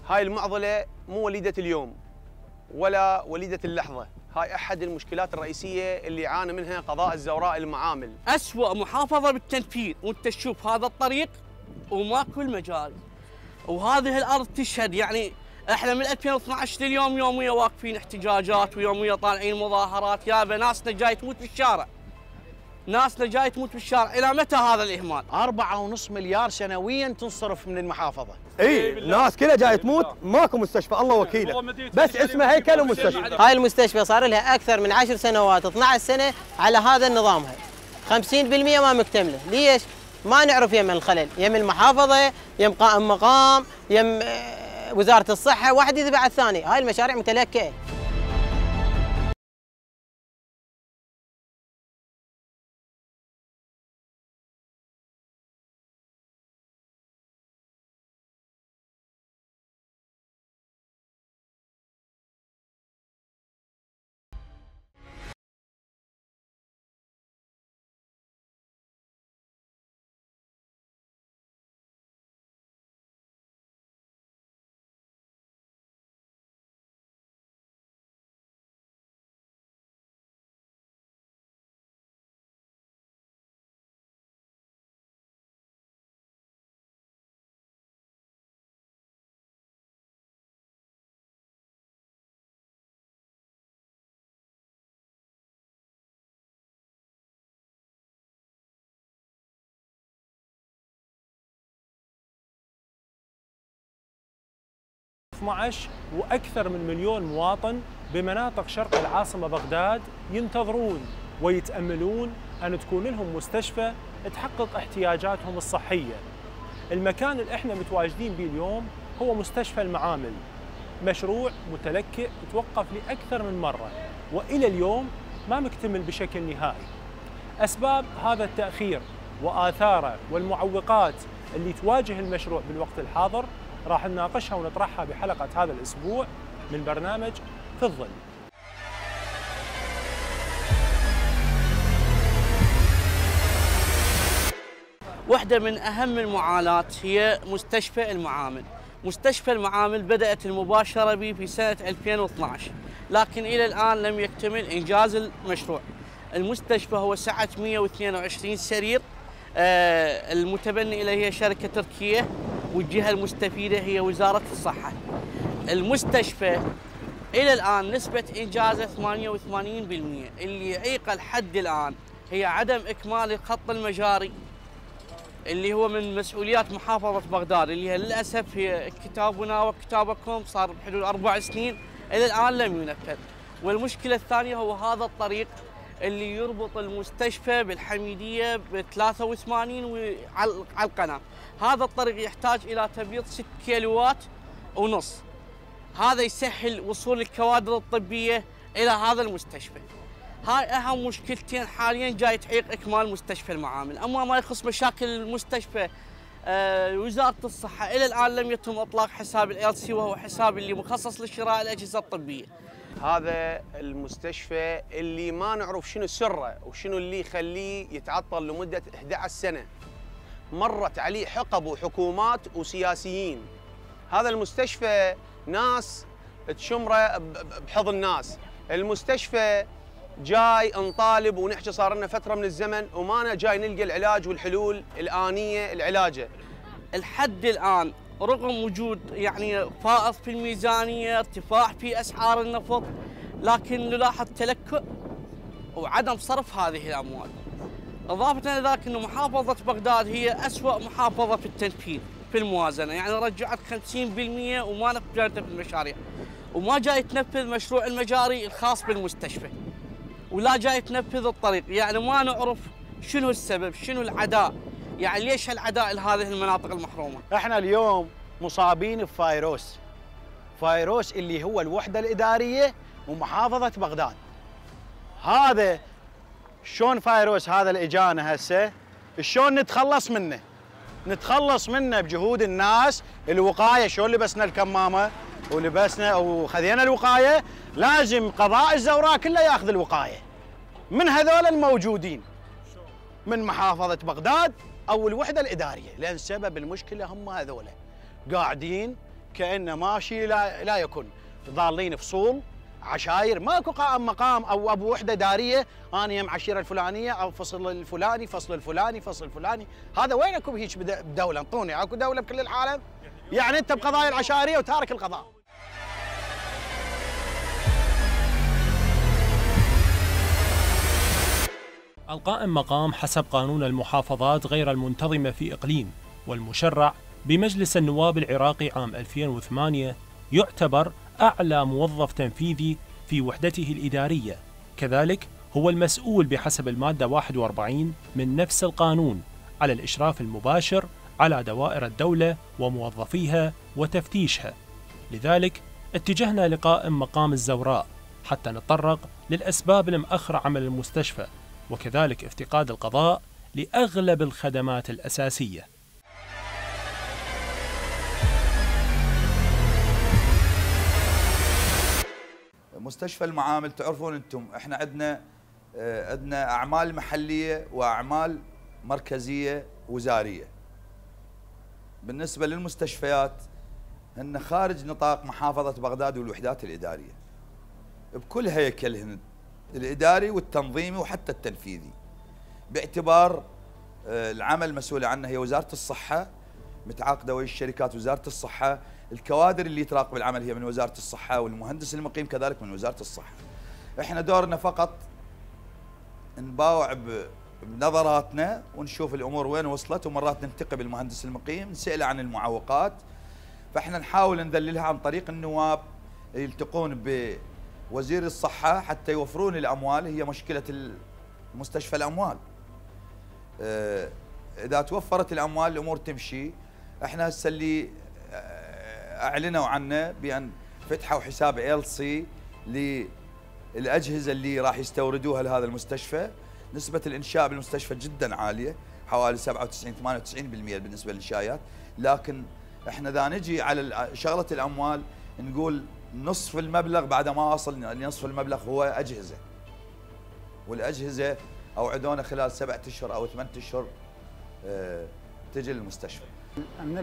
هاي المعضلة مو وليدة اليوم ولا وليدة اللحظة، هاي أحد المشكلات الرئيسية اللي يعاني منها قضاء الزوراء المعامل. أسوأ محافظة بالتنفيذ، وأنت تشوف هذا الطريق وماكو المجال، وهذه الأرض تشهد. يعني احنا من 2012 لليوم يوميا واقفين احتجاجات ويوميا طالعين مظاهرات، يابا ناسنا جاي تموت بالشارع، ناسنا جاي تموت بالشارع. إلى متى هذا الإهمال؟ 4.5 مليار سنويا تنصرف من المحافظة. اي الناس كلها جايه تموت، ماكو مستشفى الله وكيله، بس اسمه هيكل ومستشفى. هاي المستشفى صار لها اكثر من 10 سنوات 12 سنه على هذا نظامها، 50% ما مكتمله. ليش؟ ما نعرف يم الخلل، يم المحافظه، يم قائم مقام، يم وزاره الصحه، واحد يتبع الثاني. هاي المشاريع متلكئه. وأكثر من 1,000,000 مواطن بمناطق شرق العاصمة بغداد ينتظرون ويتأملون أن تكون لهم مستشفى تحقق احتياجاتهم الصحية. المكان اللي احنا متواجدين به اليوم هو مستشفى المعامل، مشروع متلكئ توقف لأكثر من مرة وإلى اليوم ما مكتمل بشكل نهائي. أسباب هذا التأخير وآثاره والمعوقات اللي تواجه المشروع بالوقت الحاضر راح نناقشها ونطرحها بحلقة هذا الأسبوع من برنامج في الظل. واحدة من أهم المعاناة هي مستشفى المعامل. مستشفى المعامل بدأت المباشرة به في سنة 2012، لكن إلى الآن لم يكتمل إنجاز المشروع. المستشفى هو سعة 122 سرير، المتبني إليه هي شركة تركية، والجهة المستفيدة هي وزارة الصحة. المستشفى إلى الآن نسبة إنجازه 88%. اللي يعيق لحد الآن هي عدم إكمال الخط المجاري اللي هو من مسؤوليات محافظة بغداد، اللي هي للأسف هي كتابنا وكتابكم صار بحدود 4 سنين إلى الآن لم ينفذ. والمشكلة الثانية هو هذا الطريق اللي يربط المستشفى بالحميدية ب 83 وعلى القناة. هذا الطريق يحتاج إلى تبييض 6 كيلوات ونص. هذا يسهل وصول الكوادر الطبية إلى هذا المستشفى. هاي أهم مشكلتين حاليا جاي تعيق إكمال مستشفى المعامل. أما ما يخص مشاكل المستشفى، وزارة الصحة إلى الآن لم يتم إطلاق حساب ال LC، وهو حساب اللي مخصص لشراء الأجهزة الطبية. هذا المستشفى اللي ما نعرف شنو سره وشنو اللي يخليه يتعطل لمدة 11 سنة. مرت عليه حقب وحكومات وسياسيين. هذا المستشفى ناس تشمره بحضن ناس. المستشفى جاي نطالب ونحكي صار لنا فترة من الزمن وما جاي نلقى العلاج والحلول الآنية العلاجة. الحد الآن رغم وجود يعني فائض في الميزانية، ارتفاع في أسعار النفط، لكن نلاحظ تلكؤ وعدم صرف هذه الأموال. إضافة إلى ذلك أن محافظة بغداد هي أسوأ محافظة في التنفيذ في الموازنة، يعني رجعت 50% وما نفذت المشاريع، وما جاي تنفذ مشروع المجاري الخاص بالمستشفى، ولا جاي تنفذ الطريق. يعني ما نعرف شنو السبب، شنو العداء، يعني ليش هالعداء لهذه المناطق المحرومة؟ احنا اليوم مصابين بفيروس، فيروس اللي هو الوحدة الإدارية ومحافظة بغداد. هذا شلون فيروس هذا اللي اجانا هسه، شلون نتخلص منه؟ نتخلص منه بجهود الناس. الوقاية، شلون لبسنا الكمامة ولبسنا وخذينا الوقاية، لازم قضاء الزوراء كله ياخذ الوقاية من هذول الموجودين من محافظة بغداد أو الوحدة الإدارية، لأن سبب المشكلة هم هذول قاعدين وكأنه ماشي لا يكن. ضالين فصول عشاير، ماكو قائم مقام او ابو وحده اداريه انا يم عشيره الفلانيه او فصل الفلاني فصل الفلاني فصل الفلاني. هذا وين اكو هيك بدوله؟ انطوني اكو دوله بكل العالم؟ يعني انت بقضايا العشائريه وتارك القضاء. القائم مقام حسب قانون المحافظات غير المنتظمة في إقليم والمشرع بمجلس النواب العراقي عام 2008 يعتبر أعلى موظف تنفيذي في وحدته الإدارية، كذلك هو المسؤول بحسب المادة 41 من نفس القانون على الإشراف المباشر على دوائر الدولة وموظفيها وتفتيشها. لذلك اتجهنا لقائم مقام الزوراء حتى نتطرق للأسباب المأخرة عمل المستشفى وكذلك افتقاد القضاء لأغلب الخدمات الأساسية. مستشفى المعامل تعرفون انتم احنا عندنا اعمال محليه واعمال مركزيه وزاريه. بالنسبه للمستشفيات هن خارج نطاق محافظه بغداد والوحدات الاداريه بكل هيكلهن الاداري والتنظيمي وحتى التنفيذي، باعتبار العمل مسؤول عنه هي وزاره الصحه متعاقده ويا الشركات وزاره الصحه، الكوادر اللي تراقب العمل هي من وزاره الصحه والمهندس المقيم كذلك من وزاره الصحه. احنا دورنا فقط نباوع بنظراتنا ونشوف الامور وين وصلت، ومرات ننتقب المهندس المقيم نسأله عن المعوقات، فاحنا نحاول نذللها عن طريق النواب يلتقون بوزير الصحه حتى يوفرون الاموال. هي مشكله المستشفى الاموال، اذا توفرت الاموال الامور تمشي. احنا هسه اللي اعلنوا عنه بان فتحوا حساب LC للاجهزه اللي راح يستوردوها لهذا المستشفى. نسبه الانشاء بالمستشفى جدا عاليه، حوالي 97 98% بالنسبه للانشاءات، لكن احنا اذا نجي على شغله الاموال نقول نصف المبلغ بعد ما وصل لنصف المبلغ هو اجهزه، والاجهزه اوعدونا خلال 7 اشهر او 8 اشهر تجي للمستشفى. من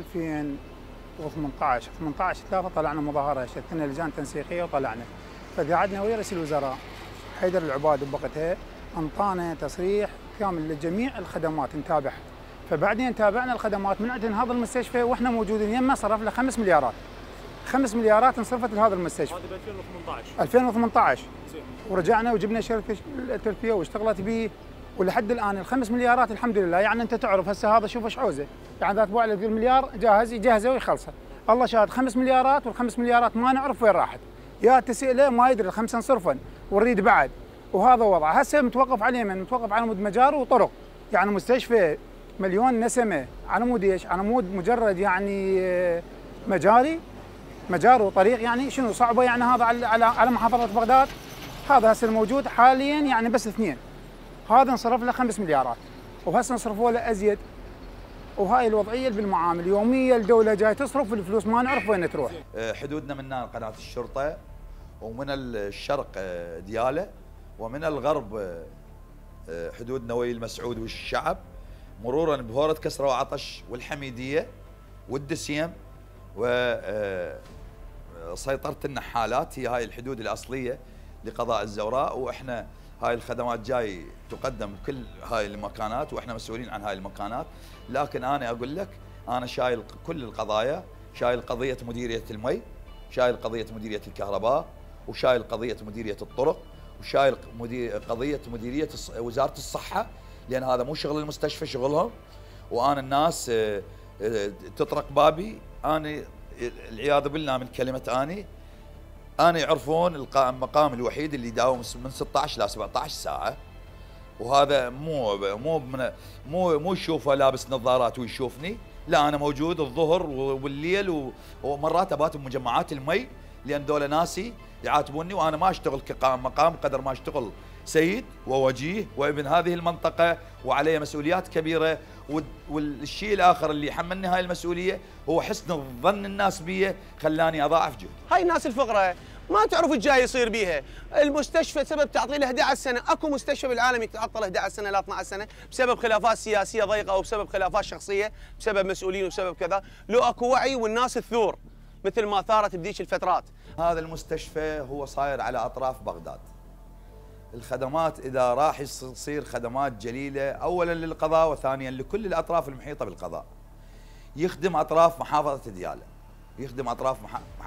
2018 3 طلعنا مظاهره، شكلنا لجان تنسيقيه وطلعنا، فقعدنا ويا رئيس الوزراء حيدر العباد بوقتها انطانا تصريح كامل لجميع الخدمات نتابعها. فبعدين تابعنا الخدمات من عندنا هذا المستشفى واحنا موجودين يمه، صرف له 5 مليارات. 5 مليارات انصرفت لهذا المستشفى. هذا ب 2018 ورجعنا وجبنا شركه تركيا واشتغلت به، ولحد الان ال5 مليارات الحمد لله. يعني انت تعرف هسه هذا شوف ايش عوزه، يعني اذا تبوع لك المليار جاهز يجهزه ويخلصه. الله شاهد 5 مليارات، وال5 مليارات ما نعرف وين راحت، يا تسأله ما يدري ال5 انصرفن ونريد بعد. وهذا وضع هسه متوقف عليه، من متوقف على مود مجار وطرق. يعني مستشفى مليون نسمه على مود ايش؟ على مود مجرد يعني مجار وطريق، يعني شنو صعبه يعني هذا على محافظه بغداد. هذا هسه الموجود حاليا يعني بس 2، هذا انصرف له 5 مليارات وهسه انصرفوا له ازيد. وهاي الوضعيه بالمعامل يوميا الدوله جايه تصرف الفلوس ما نعرف وين تروح. حدودنا من قناه الشرطه، ومن الشرق دياله، ومن الغرب حدودنا ويا المسعود والشعب، مرورا بهورة كسرة وعطش والحميديه والدسيم وسيطرة النحالات. هي هاي الحدود الاصليه لقضاء الزوراء، واحنا هاي الخدمات جاي تقدم بكل هاي المكانات واحنا مسؤولين عن هاي المكانات. لكن انا اقول لك انا شايل كل القضايا، شايل قضيه مديريه المي، شايل قضيه مديريه الكهرباء، وشايل قضيه مديريه الطرق، وشايل قضيه مديريه وزاره الصحه، لان هذا مو شغل المستشفى، شغلهم. وانا الناس تطرق بابي، انا العياذ بالله من كلمه أنا يعرفون القائم مقام الوحيد اللي يداوم من 16 ل 17 ساعة، وهذا مو يشوفه لابس نظارات ويشوفني، لا أنا موجود الظهر والليل، ومرات أبات بمجمعات المي، لأن دول ناسي يعاتبوني، وأنا ما أشتغل كقائم مقام قدر ما أشتغل سيد ووجيه وابن هذه المنطقة، وعلي مسؤوليات كبيرة. والشيء الآخر اللي حملني هاي المسؤولية هو حسن الظن الناس بي، خلاني أضاعف جهدي. هاي الناس الفقراء ما تعرف ايش جاي يصير بيها. المستشفى سبب تعطيل 11 سنة، اكو مستشفى بالعالم يتعطل 11 سنة ل 12 سنة بسبب خلافات سياسية ضيقة، او بسبب خلافات شخصية، بسبب مسؤولين وبسبب كذا. لو اكو وعي والناس تثور، مثل ما ثارت بديش الفترات. هذا المستشفى هو صاير على أطراف بغداد. الخدمات إذا راح يصير خدمات جليلة أولا للقضاء وثانيا لكل الأطراف المحيطة بالقضاء. يخدم أطراف محافظة ديالى، يخدم أطراف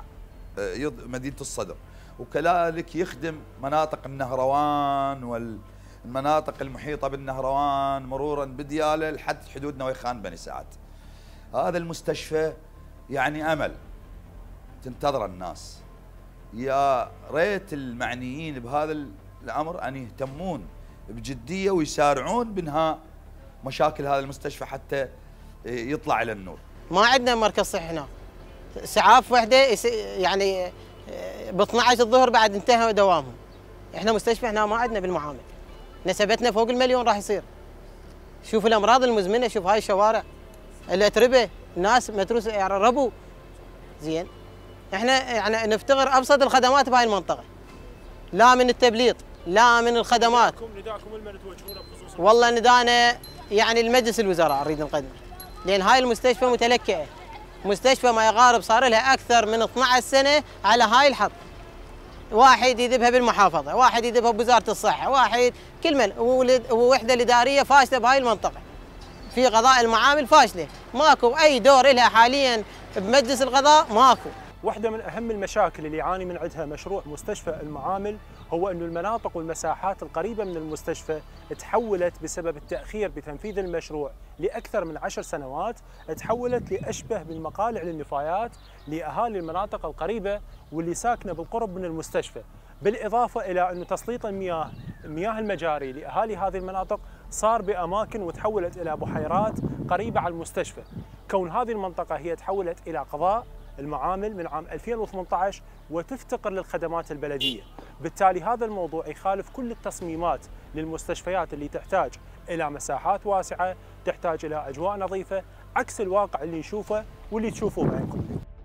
مدينة الصدر، وكذلك يخدم مناطق النهروان والمناطق المحيطة بالنهروان مرورا بديالى لحد حدود نويخان بني سعد. هذا المستشفى يعني أمل تنتظر الناس. يا ريت المعنيين بهذا الأمر أن يهتمون بجدية ويسارعون بإنهاء مشاكل هذا المستشفى حتى يطلع إلى النور. ما عندنا مركز صحي هنا، اسعاف وحده يعني ب 12 الظهر بعد انتهى دوامهم. احنا مستشفى هنا ما عندنا بالمعامل، نسبتنا فوق المليون راح يصير. شوف الامراض المزمنه، شوف هاي الشوارع، الاتربه، الناس متروسه يعني ربو. زين احنا يعني نفتقر ابسط الخدمات بهاي المنطقه، لا من التبليط لا من الخدمات. نداءكم لمن توجهونه بخصوص؟ والله ندانا يعني المجلس الوزراء نريد نقدمه، لان هاي المستشفى متلكئه، مستشفى ما يقارب صار لها اكثر من 12 سنه على هاي الحط. واحد يذبها بالمحافظه، واحد يذبها بوزاره الصحه، واحد كل من ووحده الاداريه فاشله بهاي المنطقه. في قضاء المعامل فاشله، ماكو اي دور لها حاليا بمجلس القضاء، ماكو. واحدة من أهم المشاكل اللي يعاني من عندها مشروع مستشفى المعامل هو أن المناطق والمساحات القريبة من المستشفى تحولت بسبب التأخير بتنفيذ المشروع لأكثر من 10 سنوات، تحولت لأشبه بالمقالع للنفايات لأهالي المناطق القريبة واللي ساكنة بالقرب من المستشفى. بالإضافة إلى أن تسليط مياه المجاري لأهالي هذه المناطق صار بأماكن وتحولت إلى بحيرات قريبة على المستشفى. كون هذه المنطقة هي تحولت إلى قضاء المعامل من عام 2018 وتفتقر للخدمات البلدية، بالتالي هذا الموضوع يخالف كل التصميمات للمستشفيات اللي تحتاج إلى مساحات واسعة، تحتاج إلى أجواء نظيفة، عكس الواقع اللي نشوفه واللي تشوفوه بعينكم.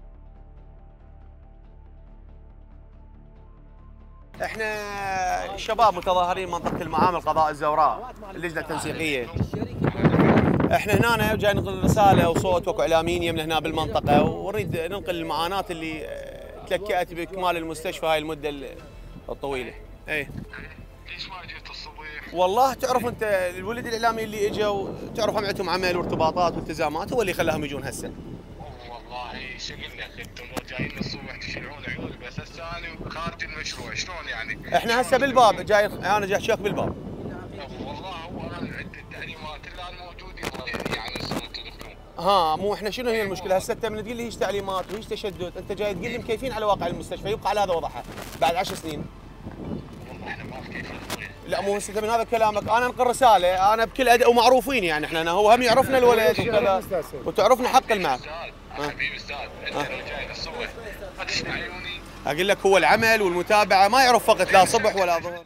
احنا شباب متظاهرين منطقة المعامل قضاء الزوراء، اللجنة التنسيقية. احنا هنا جاي ننقل رسالة وصوت واكو اعلاميين يمنا هنا بالمنطقة، ونريد ننقل المعاناة اللي تلكأت باكمال المستشفى هاي المدة الطويلة. اي ليش ما جيت الصبح؟ والله تعرف انت الولد الاعلامي اللي اجوا تعرف هم عندهم عمل وارتباطات والتزامات، هو اللي خلاهم يجون هسه. والله شو اقول لك، انتم لو جايين الصبح تشيلون عيوني، بس هسه انا خارج المشروع شلون يعني؟ احنا هسه بالباب جاي، انا جاي اشوفك بالباب. والله هو انا عندي التعليمات اللي انا موجود يعني صرت تدخلون. مو احنا شنو هي المشكله هسه؟ انت من تقول لي هيش تعليمات وهيش تشدد، انت جاي تقول لي مكيفين على واقع المستشفى يبقى على هذا وضعها بعد 10 سنين. والله احنا ما مكيفين اخوي. لا مو هسه من هذا كلامك، انا انقل رساله، انا بكل ادب ومعروفين يعني احنا هو هم يعرفنا الولد وكذا وتعرفنا حق المعب. حبيبي استاذ، انت لو جاي الصبح ما تشمع عيوني. اقول لك هو العمل والمتابعه ما يعرف وقت لا صبح ولا ظهر.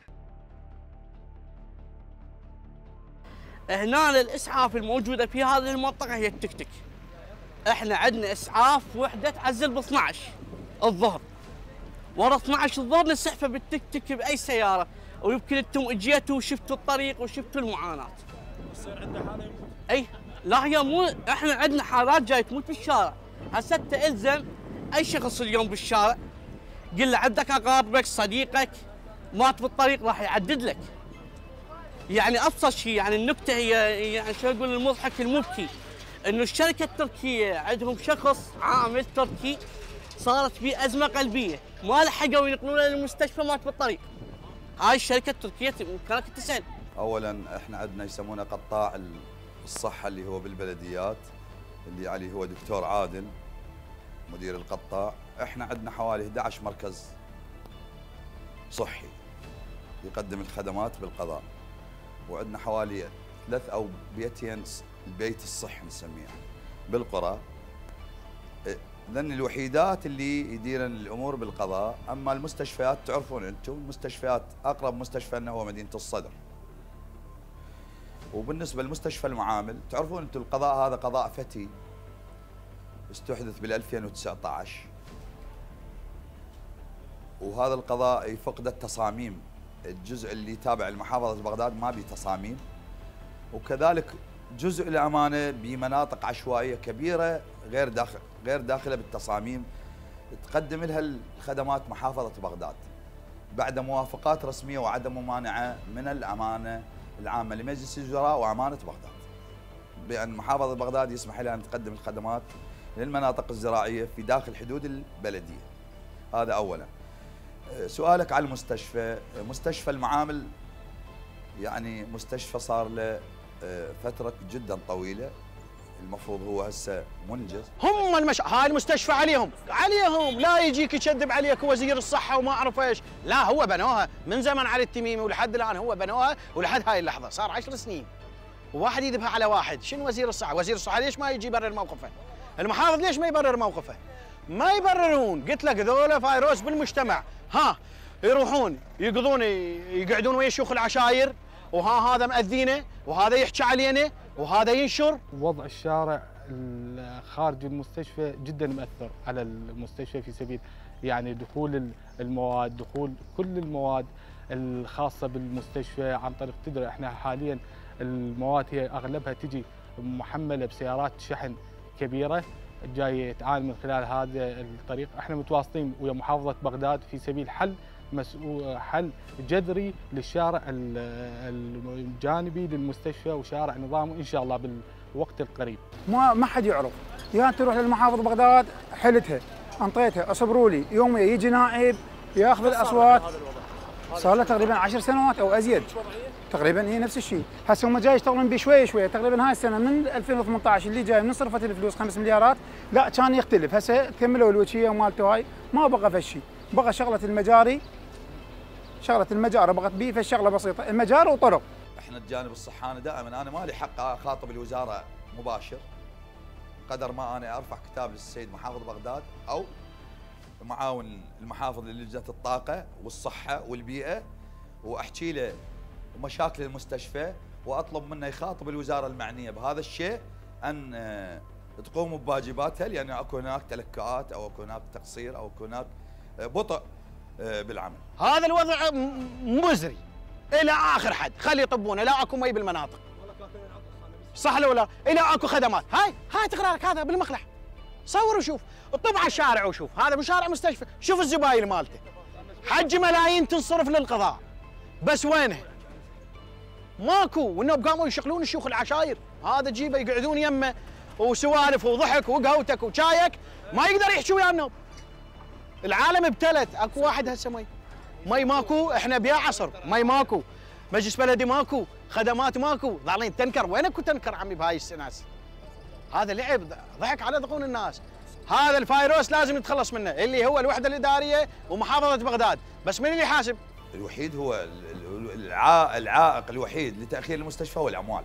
هنا الاسعاف الموجوده في هذه المنطقه هي التكتك. احنا عندنا اسعاف وحده تعزل ب 12 الظهر، ورا 12 الظهر نسحفه بالتكتك باي سياره، ويمكن انتم اجيتوا وشفتوا الطريق وشفتوا المعاناه. يصير عنده حاله يموت؟ اي لا هي مو، احنا عندنا حالات جاي تموت بالشارع. هسه انت الزم اي شخص اليوم بالشارع قل له عندك اقاربك صديقك مات بالطريق راح يعدد لك. يعني ابسط شيء، يعني النكته هي يعني شو اقول المضحك المبكي انه الشركه التركيه عندهم شخص عامل تركي صارت به ازمه قلبيه، ما لحقوا ينقلونه للمستشفى مات بالطريق. هاي الشركه التركيه كانت تسال. اولا احنا عندنا يسمونه قطاع الصحه اللي هو بالبلديات، اللي عليه هو دكتور عادل مدير القطاع. احنا عندنا حوالي 11 مركز صحي يقدم الخدمات بالقضاء، وعندنا حوالي 3 أو بيتين البيت الصحي نسميها بالقرى. ذن الوحيدات اللي يديرن الامور بالقضاء. اما المستشفيات تعرفون انتم المستشفيات، اقرب مستشفى لنا هو مدينه الصدر. وبالنسبه لمستشفى المعامل تعرفون انتم القضاء هذا قضاء فتي استحدث بال 2019، وهذا القضاء فقد التصاميم. الجزء اللي تابع لمحافظه بغداد ما بيه تصاميم، وكذلك جزء الامانه بمناطق عشوائيه كبيره غير داخله بالتصاميم تقدم لها الخدمات محافظة بغداد بعد موافقات رسمية وعدم ممانعة من الأمانة العامة لمجلس الوزراء وأمانة بغداد، بأن محافظة بغداد يسمح لها أن تقدم الخدمات للمناطق الزراعية في داخل حدود البلدية. هذا أولا. سؤالك على المستشفى، مستشفى المعامل يعني مستشفى صار له فترة جدا طويلة، المفروض هو هسه منجز. هم هاي المستشفى عليهم لا يجيك يكذب عليك وزير الصحة وما أعرف إيش، لا هو بنوها من زمن علي التميمي ولحد الآن هو بنوها ولحد هاي اللحظة صار 10 سنين. وواحد يذبها على واحد، شنو وزير الصحة؟ وزير الصحة ليش ما يجي يبرر موقفه؟ المحافظ ليش ما يبرر موقفه؟ ما يبررون، قلت لك ذولا فايروس بالمجتمع، يروحون يقعدون ويا شيوخ العشاير، هذا مأذينا وهذا يحكي علينا وهذا ينشر. وضع الشارع خارج المستشفى جدا مؤثر على المستشفى في سبيل يعني دخول المواد، دخول كل المواد الخاصة بالمستشفى عن طريق تدري احنا حاليا المواد هي اغلبها تجي محملة بسيارات شحن كبيرة جاي تعال من خلال هذا الطريق. احنا متواصلين ويا محافظة بغداد في سبيل حل جذري للشارع الجانبي للمستشفى وشارع نظام ان شاء الله بالوقت القريب. ما حد يعرف، يا تروح للمحافظ بغداد حلتها انطيتها اصبروا لي، يوم يجي نائب ياخذ الاصوات. صار له تقريبا 10 سنوات او ازيد تقريبا هي نفس الشيء. هسه هم جاي يشتغلون بشويه شويه، تقريبا هاي السنه من 2018 اللي جاي من صرفت الفلوس 5 مليارات لا كان يختلف. هسه كملوا الوجهيه ومالته هاي ما بقى فشي، بقى شغله المجاري، شغله المجاري بقت بيه فالشغله بسيطه، المجاري وطرق. احنا الجانب الصحاني دائما انا ما لي حق اخاطب الوزاره مباشر قدر ما انا ارفع كتاب للسيد محافظ بغداد او معاون المحافظ للجنه الطاقه والصحه والبيئه واحكي له مشاكل المستشفى واطلب منه يخاطب الوزاره المعنيه بهذا الشيء ان تقوم بواجباتها، لان اكو هناك تلكؤات او اكو هناك تقصير او اكو هناك بطء بالعمل. هذا الوضع مزري الى اخر حد، خلي يطبونه لا اكو مي بالمناطق. صح لو لا؟ الى اكو خدمات، هاي تقرارك هذا بالمخلع. صور وشوف، اطب على الشارع وشوف، هذا مو شارع مستشفى، شوف الزباين مالته. حج ملايين تنصرف للقضاء، بس وينه؟ ماكو، والنوب قاموا يشغلون الشيوخ العشاير، هذا تجيبه يقعدون يمه وسوالف وضحك وقهوتك وشايك، ما يقدر يحكي ويا النوب. العالم ابتلت، اكو واحد هسه مي ماكو، احنا بيا عصر، مي ماكو، مجلس بلدي ماكو، خدمات ماكو، ظالين تنكر، وين اكو تنكر عمي بهاي السناس؟ هذا لعب، ضحك على ذقون الناس. هذا الفايروس لازم نتخلص منه، اللي هو الوحده الاداريه ومحافظه بغداد، بس من اللي يحاسب؟ الوحيد هو العائق الوحيد لتاخير المستشفى هو الاموال.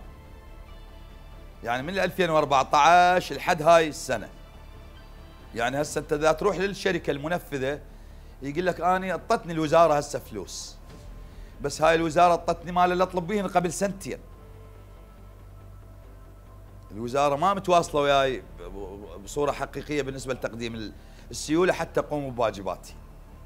يعني من 2014 لحد هاي السنه. يعني هسه انت اذا تروح للشركه المنفذه يقول لك اني اعطتني الوزاره هسه فلوس. بس هاي الوزاره اعطتني مال اللي اطلب بيهن قبل سنتين. الوزاره ما متواصله وياي بصوره حقيقيه بالنسبه لتقديم السيوله حتى اقوم بواجباتي.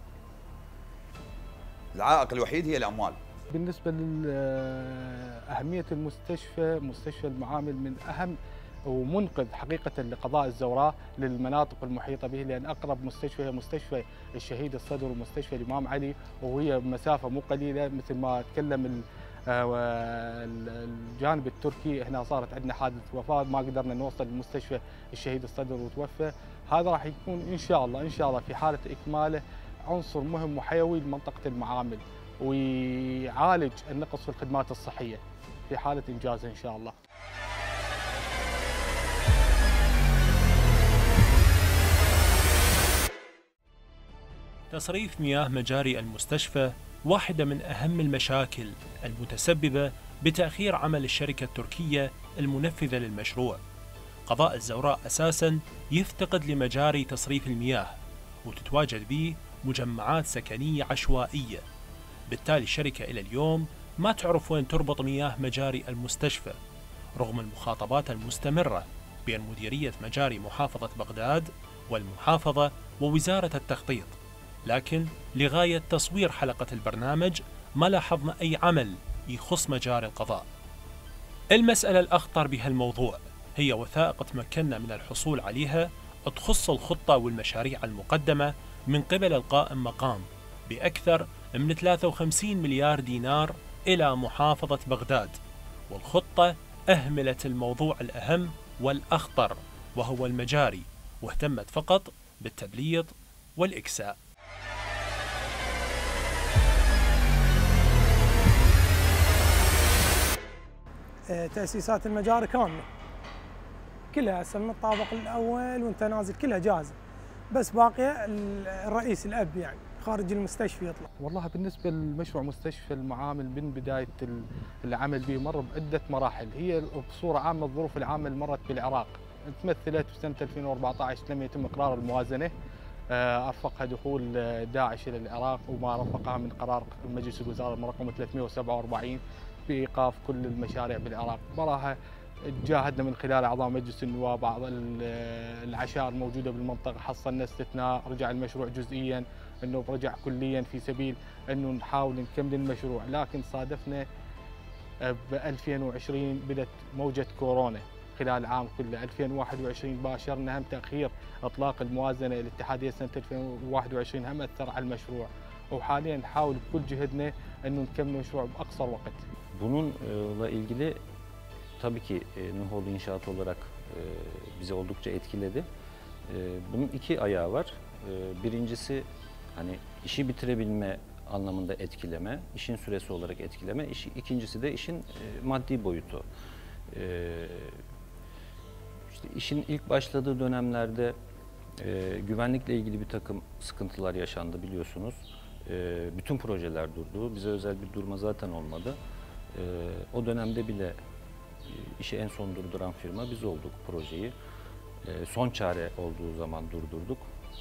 العائق الوحيد هي الاموال. بالنسبه لاهميه المستشفى، مستشفى المعامل من اهم ومنقذ حقيقه لقضاء الزوراء للمناطق المحيطه به، لان اقرب مستشفى هي مستشفى الشهيد الصدر ومستشفى الامام علي، وهي مسافه مو قليله. مثل ما تكلم الجانب التركي، هنا صارت عندنا حادث وفاه ما قدرنا نوصل لمستشفى الشهيد الصدر وتوفى. هذا راح يكون ان شاء الله في حاله اكماله عنصر مهم وحيوي لمنطقه المعامل، ويعالج النقص في الخدمات الصحيه في حاله انجازه ان شاء الله. تصريف مياه مجاري المستشفى واحدة من أهم المشاكل المتسببة بتأخير عمل الشركة التركية المنفذة للمشروع. قضاء الزوراء أساساً يفتقد لمجاري تصريف المياه، وتتواجد به مجمعات سكنية عشوائية. بالتالي الشركة إلى اليوم ما تعرف وين تربط مياه مجاري المستشفى، رغم المخاطبات المستمرة بين مديرية مجاري محافظة بغداد والمحافظة ووزارة التخطيط. لكن لغاية تصوير حلقة البرنامج ما لاحظنا أي عمل يخص مجاري القضاء. المسألة الأخطر بهالموضوع هي وثائق تمكنا من الحصول عليها تخص الخطة والمشاريع المقدمة من قبل القائم مقام بأكثر من 53 مليار دينار إلى محافظة بغداد، والخطة أهملت الموضوع الأهم والأخطر وهو المجاري، واهتمت فقط بالتبليط والإكساء. تأسيسات المجاري كاملة كلها هسه من الطابق الأول وانت نازل كلها جاهزة، بس باقية الرئيس الأب يعني خارج المستشفى يطلع. والله بالنسبة لمشروع مستشفى المعامل من بداية العمل به مر بعدة مراحل. هي بصورة عامة الظروف العامة اللي مرت بالعراق تمثلت في سنة 2014 لم يتم إقرار الموازنة، أرفقها دخول داعش إلى العراق، وما رافقها من قرار مجلس الوزراء رقم 347 بإيقاف كل المشاريع بالعراق. براها جاهدنا من خلال أعضاء مجلس النواب بعض العشائر الموجودة بالمنطقة، حصلنا استثناء، رجع المشروع جزئيا أنه رجع كليا في سبيل أنه نحاول نكمل المشروع. لكن صادفنا ب 2020 بدأت موجة كورونا خلال العام كله. 2021 باشرنا هم تأخير إطلاق الموازنة الاتحادية سنة 2021 هم أثر على المشروع، وحاليا نحاول بكل جهدنا أنه نكمل المشروع بأقصر وقت. Bununla ilgili tabii ki Nuhoğlu İnşaat olarak bizi oldukça etkiledi. Bunun iki ayağı var. Birincisi hani işi bitirebilme anlamında etkileme, işin süresi olarak etkileme. İkincisi de işin maddi boyutu. İşte işin ilk başladığı dönemlerde güvenlikle ilgili bir takım sıkıntılar yaşandı biliyorsunuz. Bütün projeler durdu. Bize özel bir durma zaten olmadı. O dönemde bile işi en son durduran firma biz olduk projeyi. Son çare olduğu zaman durdurduk.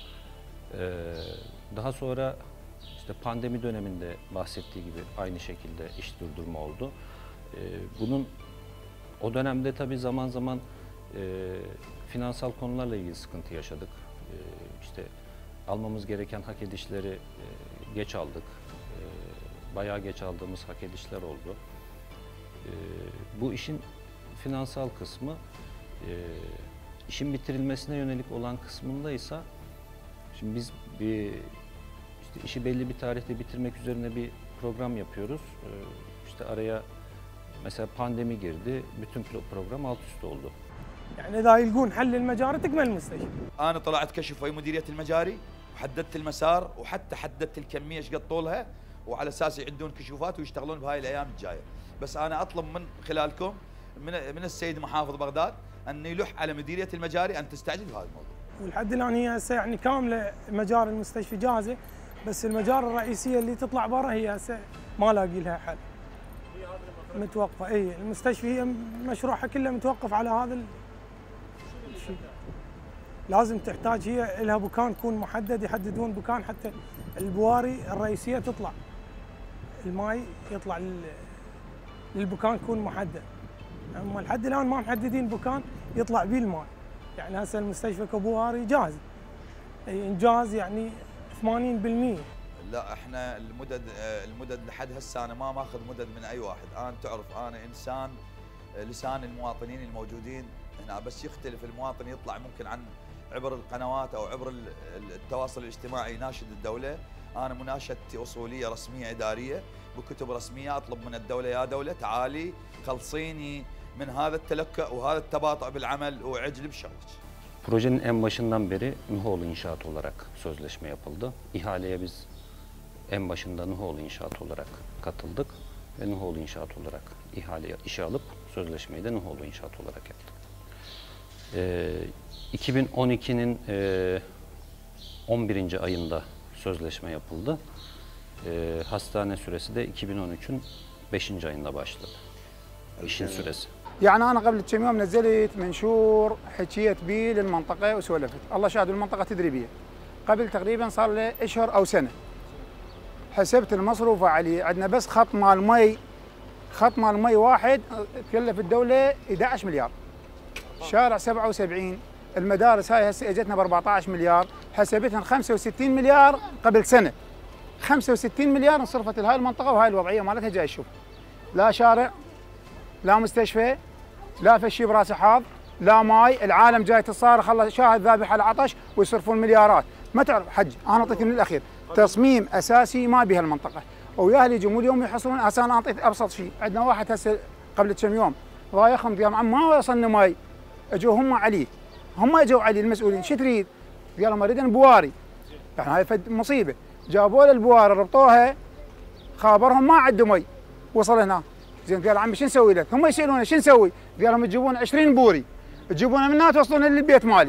Daha sonra işte pandemi döneminde bahsettiği gibi aynı şekilde iş durdurma oldu. Bunun o dönemde tabii zaman zaman finansal konularla ilgili sıkıntı yaşadık. İşte almamız gereken hak edişleri geç aldık. Bayağı geç aldığımız hak edişler oldu. Bu işin finansal kısmı, işin bitirilmesine yönelik olan kısmında ise şimdi biz işte işi belli bir tarihte bitirmek üzerine bir program yapıyoruz. İşte araya mesela pandemi girdi, bütün program alt üst oldu. يعني إذا يلقون حل المجاري تكمل المستشفى. أنا طلعت كشف ويا مديرية المجاري وحددت المسار وحتى حددت الكمية ايش قد طولها وعلى أساس يعدون كشوفات ويشتغلون بهاي الأيام الجاية. بس أنا أطلب من خلالكم من السيد محافظ بغداد أن يلح على مديرية المجاري أن تستعجل بهذا الموضوع. ولحد الآن هي هسه يعني كاملة مجاري المستشفى جاهزة، بس المجاري الرئيسية اللي تطلع برا هي هسه ما لاقي لها حل. متوقفة، اي المستشفى هي مشروعها كله متوقف على هذا الشيء. لازم تحتاج هي لها بكان يكون محدد، يحددون بكان حتى البواري الرئيسية تطلع، الماي يطلع للبكان يكون محدد. اما لحد الان ما محددين بكان يطلع بيه الماي. يعني هسه المستشفى كبواري جاهز، اي انجاز يعني 80%. لا احنا المدد لحد هسه انا ما ماخذ مدد من اي واحد. انا تعرف انا انسان لسان المواطنين الموجودين هنا، بس يختلف المواطن يطلع ممكن عن عبر القنوات او عبر التواصل الاجتماعي يناشد الدوله. انا مناشدتي اصوليه رسميه اداريه بكتب رسميه، اطلب من الدوله يا دوله تعالي خلصيني من هذا التلكؤ وهذا التباطؤ بالعمل وعجل بشغلك. Projenin en başından beri Nuhoğlu İnşaat olarak sözleşme yapıldı. İhaleye biz en başında Nuhoğlu İnşaat olarak katıldık ve Nuhoğlu İnşaat olarak ihaleye işe alıp sözleşmeyi de Nuhoğlu İnşaat olarak yaptık. 2012'nin 11. ayında sözleşme yapıldı. Hastane süresi de 2013'ün 5. ayında başladı. İşin süresi. يعني انا قبل كم يوم نزلت منشور حكيت به للمنطقه وسولفت، الله شاهد المنطقه تدري بيه. قبل تقريبا صار له اشهر او سنه. حسبت المصروفه عليه، عندنا بس خط مال مي واحد تكلف الدوله 11 مليار. شارع 77، المدارس هاي هسه اجتنا ب 14 مليار، حسبتها 65 مليار قبل سنه. 65 مليار انصرفت لهاي المنطقه وهاي الوضعيه مالتها جاي تشوف. لا شارع، لا مستشفى، لا فشي براس حاض، لا ماي، العالم جاي تصارخ الله شاهد ذابح على العطش ويصرفون مليارات. ما تعرف حج، انا اعطيك من الاخير تصميم اساسي ما بها المنطقه، ويا اللي يجون اليوم يحصلون. هسه انا اعطيك ابسط شيء، عندنا واحد هسه قبل كم يوم ضايخهم قال عم ما وصلنا ماي، اجوا هم عليه، هم اجوا عليه المسؤولين، شو تريد؟ قال لهم اريد بواري، يعني هاي فد مصيبه، جابوا له البواري ربطوها، خابرهم ما عنده مي، وصل هنا، زين قال عمي شو نسوي لك؟ هم يسالونه شو نسوي؟ قال لهم تجيبون 20 بوري، تجيبونه من هنا توصلونه للبيت مالي.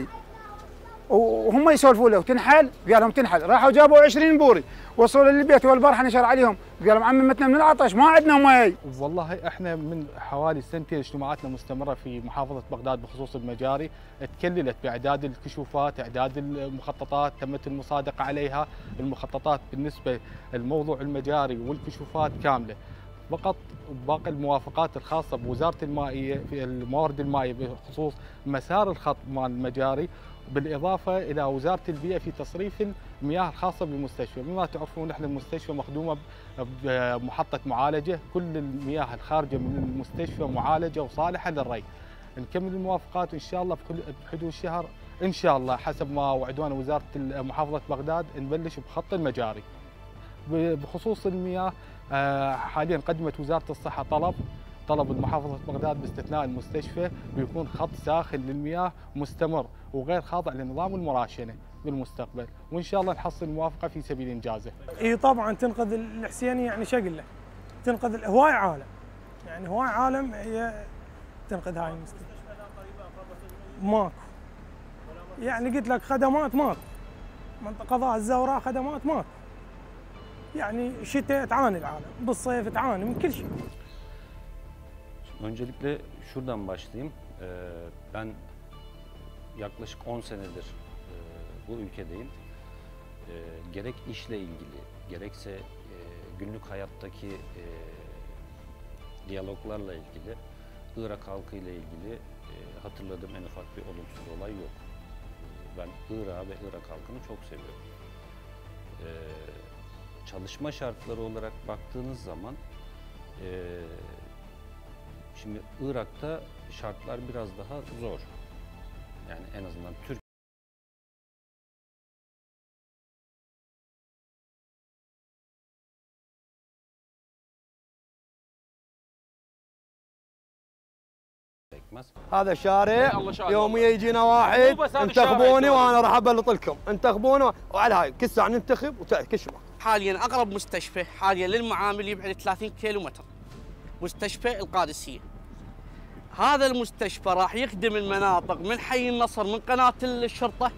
وهم يسولفوا له وتنحل، قال لهم تنحل، راحوا جابوا 20 بوري، وصلوا للبيت والبارحه نشر عليهم، قال لهم عمي متنا من العطش ما عندنا مي. والله احنا من حوالي سنتين اجتماعاتنا مستمره في محافظه بغداد بخصوص المجاري، تكللت باعداد الكشوفات، اعداد المخططات، تمت المصادقه عليها، المخططات بالنسبه لموضوع المجاري والكشوفات كامله. فقط باقي الموافقات الخاصه بوزاره المائيه في الموارد المائيه بخصوص مسار الخط مال المجاري، بالاضافه الى وزاره البيئه في تصريف المياه الخاصه بالمستشفى. بما تعرفون احنا المستشفى مخدومه بمحطه معالجه، كل المياه الخارجه من المستشفى معالجه وصالحه للري. نكمل الموافقات ان شاء الله بحدود شهر ان شاء الله حسب ما وعدونا وزاره محافظه بغداد نبلش بخط المجاري. بخصوص المياه حاليا قدمت وزاره الصحه طلب المحافظه بغداد باستثناء المستشفى بيكون خط ساخن للمياه مستمر وغير خاضع لنظام المراشنه بالمستقبل، وان شاء الله نحصل موافقه في سبيل انجازه. اي طبعا تنقذ الحسينيه، يعني شقله تنقذ هواي عالم، يعني هواي عالم هي تنقذ هاي المستشفى. ماكو، يعني قلت لك خدمات ماكو، منطقه قضاء الزوراء خدمات ماكو، يعني شتاء تعاني العالم، بالصيف تعاني من كل شيء. Öncelikle şuradan başlayayım. Ben yaklaşık 10 senedir bu ülkedeyim. Gerek işle ilgili, gerekse günlük hayattaki diyaloglarla ilgili, Irak halkıyla ilgili hatırladığım en ufak bir olumsuz olay yok. Ben Irak'ı ve Irak halkını çok seviyorum. Çalışma şartları olarak baktığınız zaman şimdi Irak'ta şartlar biraz daha zor. Yani en azından Türk هذا الشارع يوميا يجينا واحد انتخبوني وانا راح ابلط لكم، انتخبوني وعلى هاي كل ساعه ننتخب كل شيء. حاليا اقرب مستشفى حاليا للمعامل يبعد 30 كيلومتر، مستشفى القادسيه. هذا المستشفى راح يخدم المناطق من حي النصر من قناه الشرطه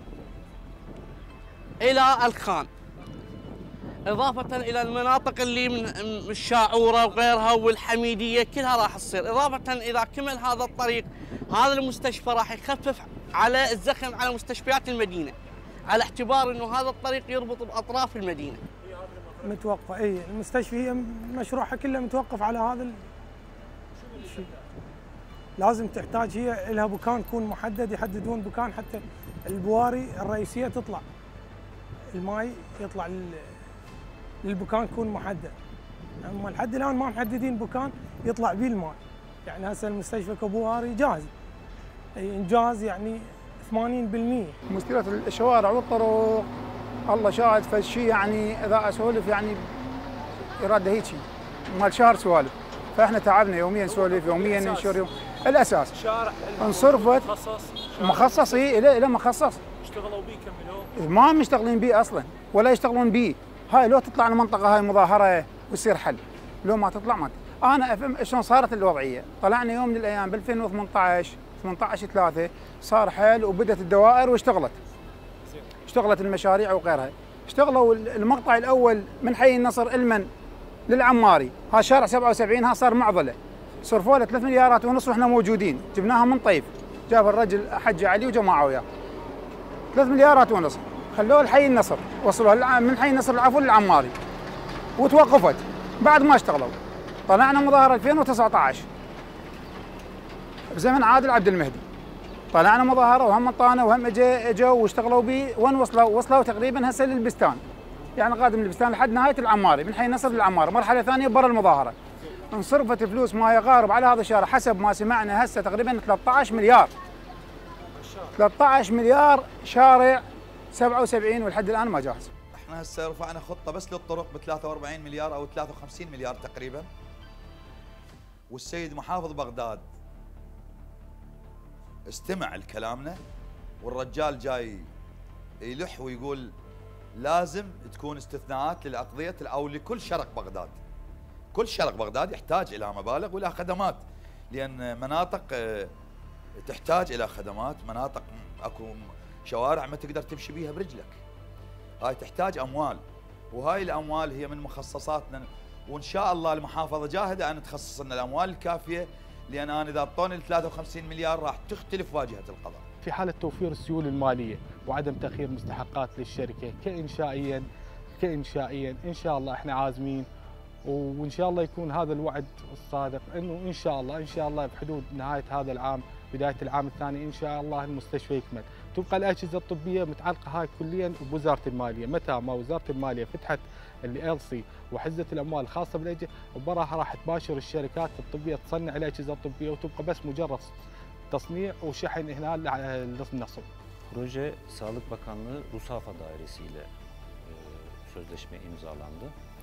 الى الخان، اضافه الى المناطق اللي من الشاعوره وغيرها والحميديه كلها راح تصير. اضافه اذا كمل هذا الطريق هذا المستشفى راح يخفف على الزخم على مستشفيات المدينه، على اعتبار انه هذا الطريق يربط باطراف المدينه. متوقفه، اي المستشفى هي مشروعها كله متوقف على هذا الشيء. لازم تحتاج هي لها بكان يكون محدد، يحددون بكان حتى البواري الرئيسيه تطلع، الماي يطلع للبكان يكون محدد. اما لحد الان ما محددين بكان يطلع به الماء. يعني هسه المستشفى كبواري جاهز، اي انجاز يعني 80%. مشكله الشوارع والطرق الله شاهد، فالشيء يعني اذا اسولف يعني اراده هيك مال شهر سوالف، فاحنا تعبنا يوميا نسولف، يوميا ننشر يوم. الاساس شارع انصرفت مخصص الى مخصص، اشتغلوا به كملوه ما مشتغلين به اصلا ولا يشتغلون به. هاي لو تطلع المنطقه هاي مظاهره ويصير حل، لو ما تطلع ما انا افهم شلون صارت الوضعيه. طلعنا يوم من الايام ب 2018 18/3 صار حل وبدت الدوائر واشتغلت المشاريع وغيرها. اشتغلوا المقطع الاول من حي النصر المن للعماري، ها شارع 77 ها صار معضله، صرفوا له 3 مليارات ونص واحنا موجودين، جبناها من طيف، جاب الرجل حج علي وجماعه وياه 3 مليارات ونص، خلوه لحي النصر، وصلوها من حي النصر العفو للعماري وتوقفت بعد ما اشتغلوا. طلعنا مظاهره 2019 بزمن عادل عبد المهدي، طلعنا مظاهره وهم طانه وهم اجوا واشتغلوا به. وين وصلوا تقريبا هسه للبستان، يعني قادم البستان لحد نهايه العماري، من حي النصر للعماري، مرحله ثانيه برا المظاهره. انصرفت فلوس ما يقارب على هذا الشارع حسب ما سمعنا هسه تقريبا 13 مليار 13 مليار شارع 77 ولحد الان ما جاهز. احنا هسه رفعنا خطه بس للطرق ب 43 مليار او 53 مليار تقريبا. والسيد محافظ بغداد استمع لكلامنا، والرجال جاي يلح ويقول لازم تكون استثناءات للاقضيه او لكل شرق بغداد. كل شرق بغداد يحتاج الى مبالغ والى خدمات، لان مناطق تحتاج الى خدمات، مناطق اكو شوارع ما تقدر تمشي بيها برجلك. هاي تحتاج اموال، وهاي الاموال هي من مخصصاتنا، وان شاء الله المحافظه جاهده ان تخصص لنا الاموال الكافيه، لان انا اذا اعطوني ال 53 مليار راح تختلف واجهه القضاء. في حاله توفير السيوله الماليه وعدم تاخير مستحقات للشركه كانشائيا ان شاء الله احنا عازمين، وان شاء الله يكون هذا الوعد الصادق انه ان شاء الله بحدود نهايه هذا العام بدايه العام الثاني ان شاء الله المستشفى يكمل. تبقى الاجهزه الطبيه متعلقه هاي كليا بوزاره الماليه، متى ما وزاره الماليه فتحت ال LC وحزه الاموال الخاصه بالاجهزه وبراها راح تباشر الشركات الطبيه تصنع الاجهزه الطبيه وتبقى بس مجرد تصنيع وشحن هنا للنصب. Proje Sağlık Bakanlığı Rusafa Dairesi ile sözleşme imzalandı.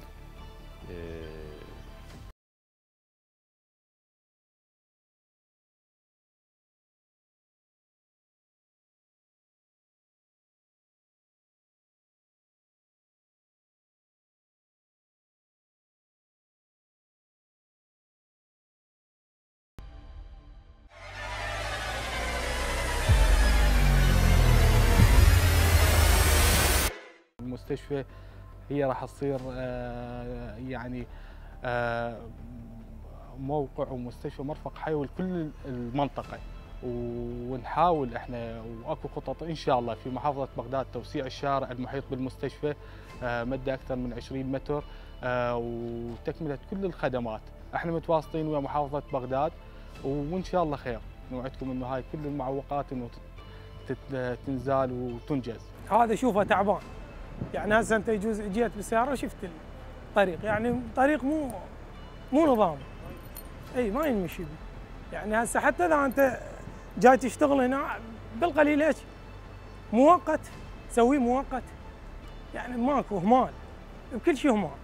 المستشفى هي راح تصير يعني موقع ومستشفى مرفق حيوي لكل المنطقة، ونحاول احنا واكو خطط ان شاء الله في محافظة بغداد توسيع الشارع المحيط بالمستشفى مدة اكثر من 20 متر وتكملة كل الخدمات. احنا متواصلين ويا محافظة بغداد وان شاء الله خير، نوعدكم انه هاي كل المعوقات انه تنزال وتنجز. هذا شوفه تعبان، يعني هسه انت يجوز جيت بالسياره وشفت الطريق، يعني طريق مو نظام، اي ما ينمشي به. يعني هسه حتى اذا انت جاي تشتغل هنا بالقليل ايش؟ مؤقت، سويه مؤقت، يعني ماكو اهمال، بكل شيء اهمال.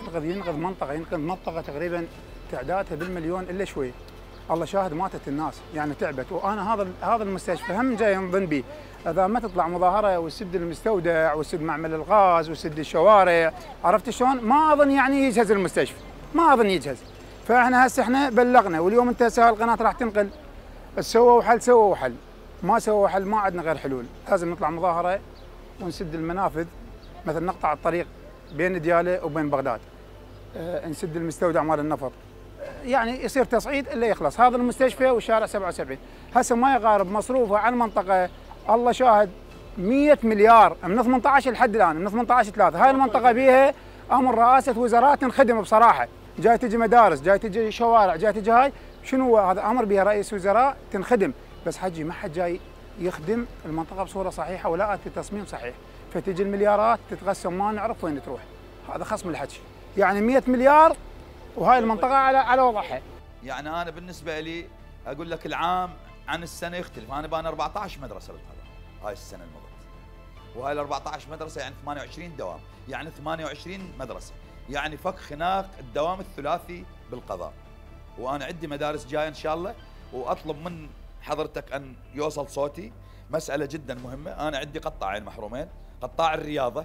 ينقذ منطقه تقريبا تعدادها بالمليون الا شوي. الله شاهد ماتت الناس، يعني تعبت، وانا هذا المستشفى هم جاي ينظن به. اذا ما تطلع مظاهره وسد المستودع وسد معمل الغاز وسد الشوارع، عرفت شلون؟ ما اظن يعني يجهز المستشفى، ما اظن يجهز. فاحنا هسه احنا بلغنا، واليوم انت هسه القناه راح تنقل، سووا حل سووا حل، ما سووا حل ما عندنا غير حلول، لازم نطلع مظاهره ونسد المنافذ، مثلا نقطع الطريق بين دياله وبين بغداد، نسد المستودع مال النفط، يعني يصير تصعيد الا يخلص هذا المستشفى والشارع 77. هسه ما يقارب مصروفه على المنطقه، الله شاهد 100 مليار من 18 لحد الان، من 18 3. هاي المنطقه بيها امر رئاسه وزراء تنخدم بصراحه، جاي تجي مدارس، جاي تجي شوارع، جاي تجي هاي، شنو هذا امر بها رئيس وزراء تنخدم، بس حجي ما حد جاي يخدم المنطقه بصوره صحيحه ولا في تصميم صحيح، فتجي المليارات تتقسم ما نعرف وين تروح. هذا خصم الحكي، يعني 100 مليار وهاي المنطقة على وضعها. يعني أنا بالنسبة لي أقول لك العام عن السنة يختلف، أنا بان 14 مدرسة بالقضاء هاي السنة المضت، وهاي ال 14 مدرسة يعني 28 دوام، يعني 28 مدرسة، يعني فك خناق الدوام الثلاثي بالقضاء. وأنا عندي مدارس جاية إن شاء الله، وأطلب من حضرتك أن يوصل صوتي مسألة جدا مهمة. أنا عندي قطاعين محرومين، قطاع الرياضة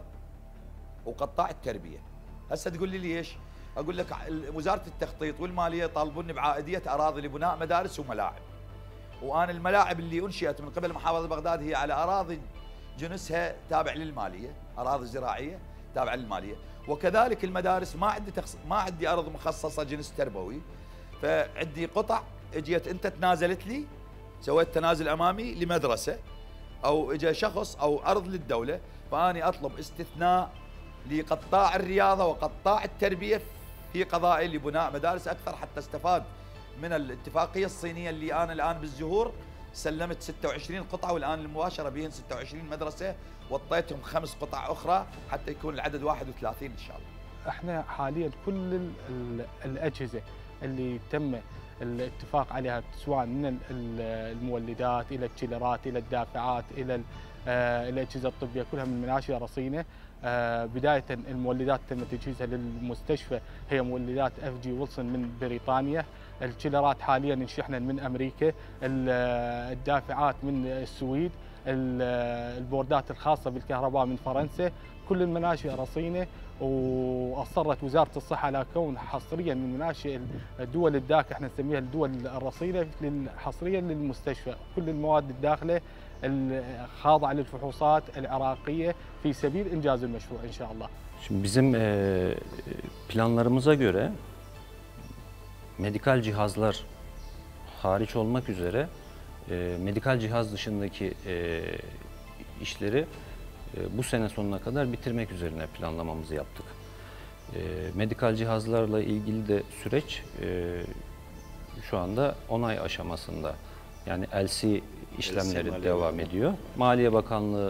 وقطاع التربية. هسه تقول لي ليش؟ اقول لك وزاره التخطيط والماليه طالبوني بعائديه اراضي لبناء مدارس وملاعب، وانا الملاعب اللي انشئت من قبل محافظه بغداد هي على اراضي جنسها تابع للماليه، اراضي زراعيه تابعه للماليه، وكذلك المدارس ما عندي ارض مخصصه جنس تربوي، فعندي قطع اجيت انت تنازلت لي، سويت تنازل امامي لمدرسه او اجى شخص او ارض للدوله، فاني اطلب استثناء لقطاع الرياضه وقطاع التربيه في قضائي لبناء مدارس اكثر حتى استفاد من الاتفاقيه الصينيه اللي انا الان بالزهور سلمت 26 قطعه، والان المباشره بهن 26 مدرسه، واعطيتهم 5 قطع اخرى حتى يكون العدد 31 ان شاء الله. احنا حاليا كل الاجهزه اللي تم الاتفاق عليها، سواء من المولدات الى التشيلرات الى الدافعات الى الاجهزه الطبيه، كلها من مناشئه رصينه. بدايه المولدات تم تجهيزها للمستشفى هي مولدات FG ويلسون من بريطانيا، التشيلرات حاليا انشحنا من امريكا، الدافعات من السويد، البوردات الخاصه بالكهرباء من فرنسا، كل المناشئ رصينه. واصرت وزاره الصحه على كون حصريا من مناشئ الدول الداك، احنا نسميها الدول الرصينه، حصريا للمستشفى، كل المواد الداخله الخاضعه للفحوصات العراقيه في سبيل انجاز المشروع ان شاء الله. Şimdi bizim planlarımıza göre medikal cihazlar hariç olmak üzere medikal cihaz dışındaki işleri bu sene sonuna kadar bitirmek üzerine planlamamızı yaptık. Medikal cihazlarla ilgili de süreç şu anda onay aşamasında. Yani LC işlemleri devam ediyor. Maliye Bakanlığı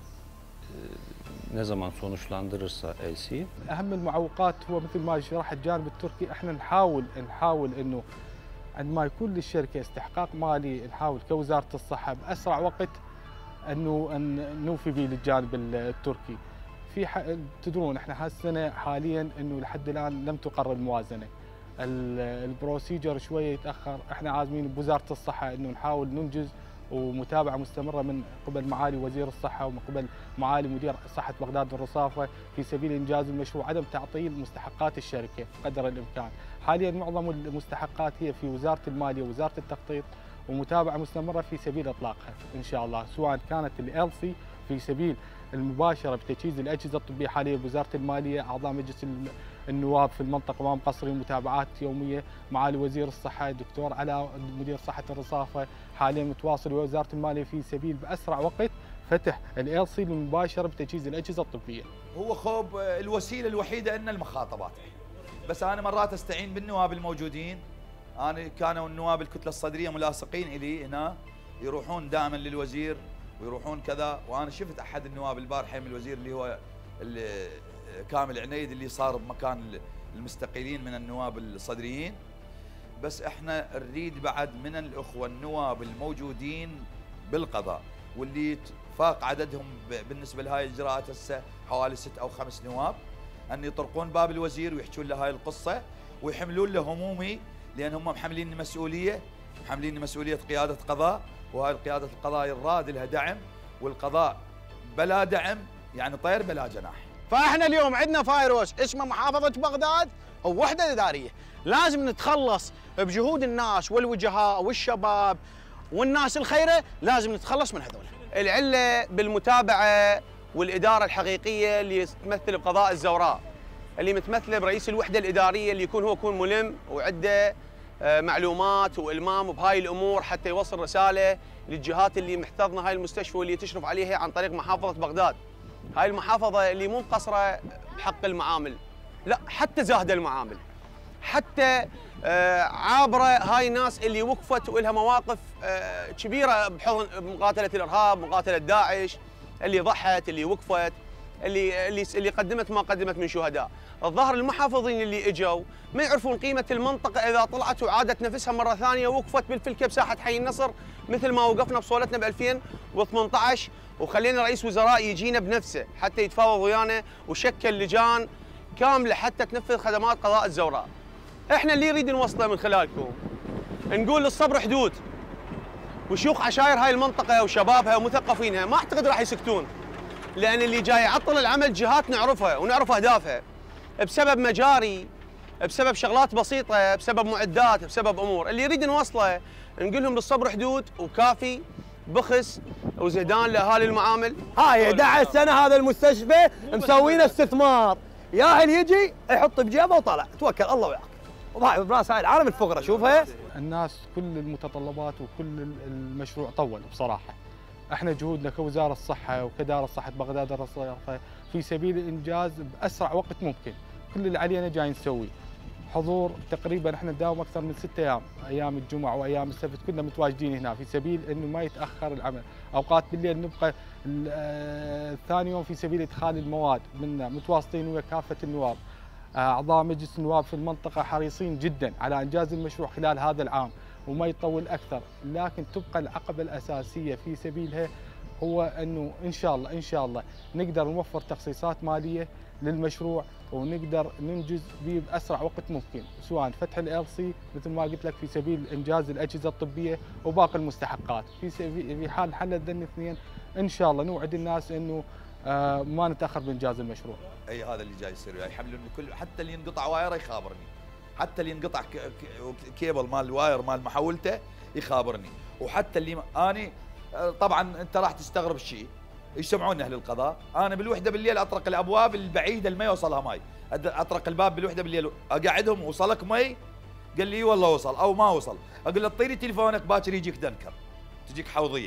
ne zaman sonuçlandırırsa LC'yi. أهم المعوقات هو مثل ما شرح الجانب التركي، احنا نحاول انه عندما يكون للشركه استحقاق مالي نحاول كوزاره الصحه باسرع وقت انه نوفي به للجانب التركي. تدرون احنا هالسنه حاليا انه لحد الان لم تقر الموازنه. البروسيجر شويه يتاخر، احنا عازمين بوزاره الصحه انه نحاول ننجز ومتابعه مستمره من قبل معالي وزير الصحه ومن قبل معالي مدير صحه بغداد الرصافه في سبيل انجاز المشروع، عدم تعطيل مستحقات الشركه قدر الامكان. حاليا معظم المستحقات هي في وزاره الماليه ووزاره التخطيط، ومتابعه مستمره في سبيل اطلاقها ان شاء الله، سواء كانت LC في سبيل المباشره بتجهيز الاجهزه الطبيه حاليا بوزاره الماليه، اعضاء مجلس النواب في المنطقه ما مقصرين، متابعات يوميه، معالي وزير الصحه الدكتور علاء مدير صحه الرصافه حاليا متواصل ووزاره الماليه في سبيل باسرع وقت فتح LC المباشره بتجهيز الاجهزه الطبيه. هو خوب الوسيله الوحيده ان المخاطبات، بس انا مرات استعين بالنواب الموجودين، انا كانوا النواب الكتله الصدريه ملاصقين الي هنا، يروحون دائما للوزير ويروحون كذا، وانا شفت احد النواب البارحه من الوزير اللي هو كامل عنيد اللي صار بمكان المستقيلين من النواب الصدريين. بس احنا نريد بعد من الاخوه النواب الموجودين بالقضاء واللي فاق عددهم بالنسبه لهاي الاجراءات هسه حوالي 6 أو 5 نواب، ان يطرقون باب الوزير ويحكون له هاي القصه ويحملون له همومي، لان هم محملين مسؤوليه، محملين مسؤوليه قياده قضاء، وهاي قياده القضاء يراد لها دعم، والقضاء بلا دعم يعني طير بلا جناح. فاحنا اليوم عندنا فايروس اسمه محافظه بغداد او وحده اداريه، لازم نتخلص بجهود الناس والوجهاء والشباب والناس الخيره، لازم نتخلص من هذول. العله بالمتابعه والاداره الحقيقيه اللي تمثل بقضاء الزوراء، اللي متمثله برئيس الوحده الاداريه اللي يكون ملم وعنده معلومات والمام بهاي الامور حتى يوصل رساله للجهات اللي محتضنه هاي المستشفى واللي تشرف عليها عن طريق محافظه بغداد. هاي المحافظه اللي مو مقصره بحق المعامل، لا حتى زاهده المعامل، حتى عابره هاي الناس اللي وقفت ولها مواقف كبيره بحضن مقاتله الارهاب، مقاتله داعش، اللي ضحت، اللي وقفت، اللي قدمت ما قدمت من شهداء. الظاهر المحافظين اللي اجوا ما يعرفون قيمه المنطقه اذا طلعت وعادت نفسها مره ثانيه ووقفت بالفلكه بساحه حي النصر مثل ما وقفنا بصولتنا ب 2018 وخلينا رئيس وزراء يجينا بنفسه حتى يتفاوض ويانا وشكل لجان كامله حتى تنفذ خدمات قضاء الزوراء. احنا اللي نريد نوصله من خلالكم نقول للصبر حدود، وشيوخ عشاير هاي المنطقه وشبابها ومثقفينها ما اعتقد راح يسكتون، لان اللي جاي يعطل العمل جهات نعرفها ونعرف اهدافها بسبب مجاري، بسبب شغلات بسيطه، بسبب معدات، بسبب امور. اللي يريد نوصله نقول لهم بالصبر حدود وكافي بخس وزهدان لاهالي المعامل. هاي 11 سنه هذا المستشفى مسوينه استثمار، ياهل يجي يحط بجيبه وطلع توكل الله وياك، وهاي براس هاي العالم الفقره شوفها. الناس كل المتطلبات وكل المشروع طول بصراحه. احنا جهودنا كوزاره الصحه وكداره صحه بغداد الرصافه في سبيل الانجاز باسرع وقت ممكن. كل اللي علينا جاي نسوي حضور، تقريبا احنا نداوم اكثر من 6 ايام، ايام الجمعه وايام السبت كنا متواجدين هنا في سبيل انه ما يتاخر العمل. اوقات بالليل نبقى ثاني يوم في سبيل ادخال المواد، منا متواصلين ويا كافه النواب. أعضاء مجلس النواب في المنطقة حريصين جدا على إنجاز المشروع خلال هذا العام وما يطول أكثر، لكن تبقى العقبة الأساسية في سبيلها هو أنه إن شاء الله نقدر نوفر تخصيصات مالية للمشروع ونقدر ننجز به بأسرع وقت ممكن، سواء فتح ال LC مثل ما قلت لك في سبيل إنجاز الأجهزة الطبية وباقي المستحقات. في حال حل ذن الاثنين إن شاء الله نوعد الناس أنه ما نتأخر بإنجاز المشروع. أي هذا اللي جاي يصير وياي، يحملون كل حتى اللي ينقطع وايره يخابرني، حتى اللي ينقطع كيبل مال الواير مال محولته يخابرني، وحتى اللي اني طبعا انت راح تستغرب شيء يسمعون اهل القضاء، انا بالوحده بالليل اطرق الابواب البعيده اللي ما يوصلها ماي، اطرق الباب بالوحده بالليل اقعدهم وصلك مي؟ قال لي والله وصل او ما وصل، اقول له اعطيني تليفونك باكر يجيك دنكر، تجيك حوضيه.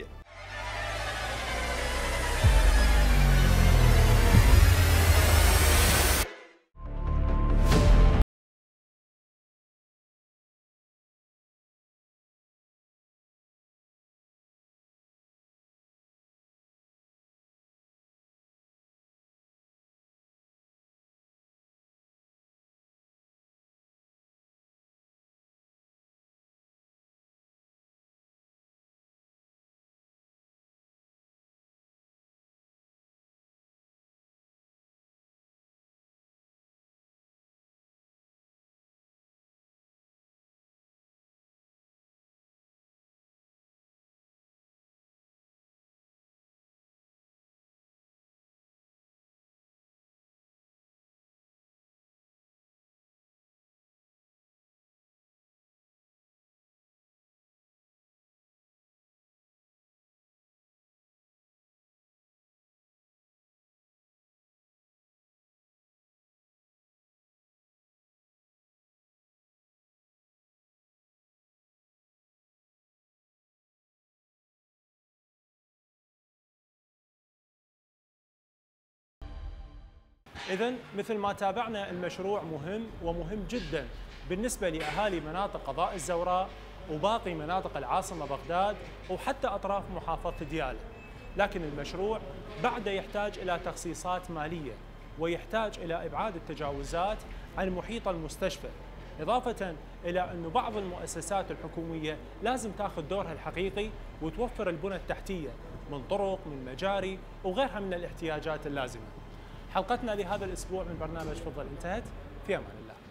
إذن مثل ما تابعنا المشروع مهم ومهم جدا بالنسبة لأهالي مناطق قضاء الزوراء وباقي مناطق العاصمة بغداد وحتى أطراف محافظة ديالى، لكن المشروع بعده يحتاج إلى تخصيصات مالية ويحتاج إلى إبعاد التجاوزات عن محيط المستشفى، إضافة إلى أن بعض المؤسسات الحكومية لازم تاخذ دورها الحقيقي وتوفر البنى التحتية من طرق من مجاري وغيرها من الاحتياجات اللازمة. حلقتنا لهذا الأسبوع من برنامج فضل انتهت، في أمان الله.